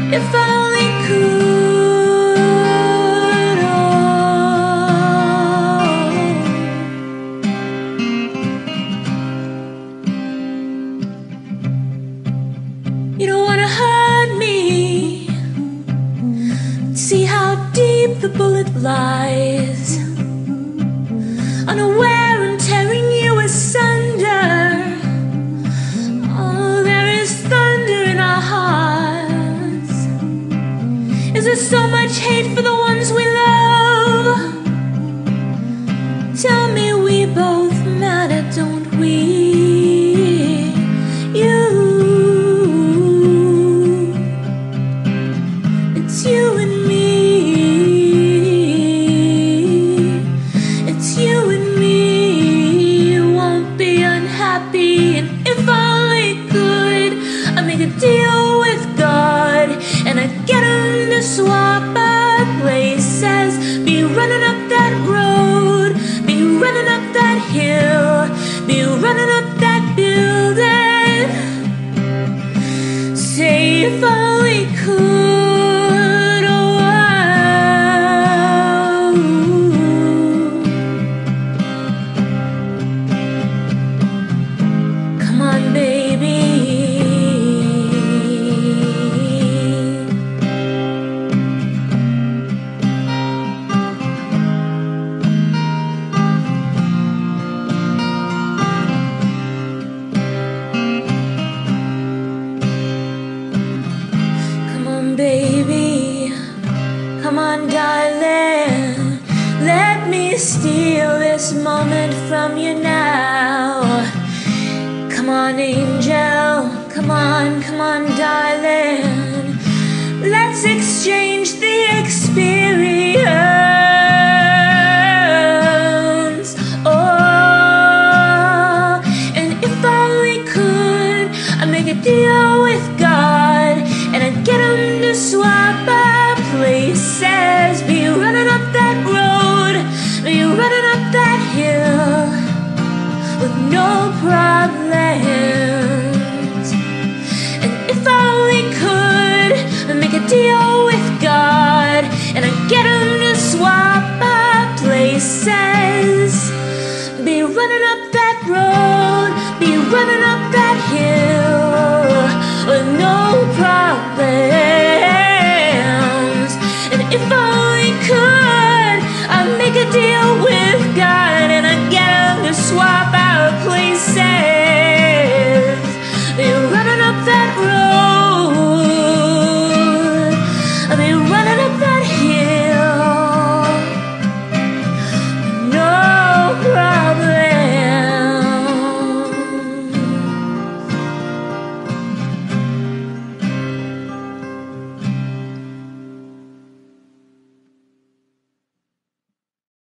If only could. You don't wanna hurt me. See how deep the bullet lies, unaware and tearing you asunder. Oh, there is thunder in our hearts. Is there so much hate for the ones we love? Tell me we both matter, don't we? You and me, it's you and me. You won't be unhappy, and if only could, I'd make a deal with God, and I'd get him to swap our places. Be running up that road, be running up that hill, be running up that building. Say if only could. Baby, come on darling, let me steal this moment from you now. Come on angel, come on darling, let's exchange the experience. Oh, and if only could, I'd make a deal with God, and I'd get him to swap our places. Be running up that road, be running up that hill with no problems. And if only could, I'd make a deal with God, and I'd get him to swap our places. Be running up that road, be running up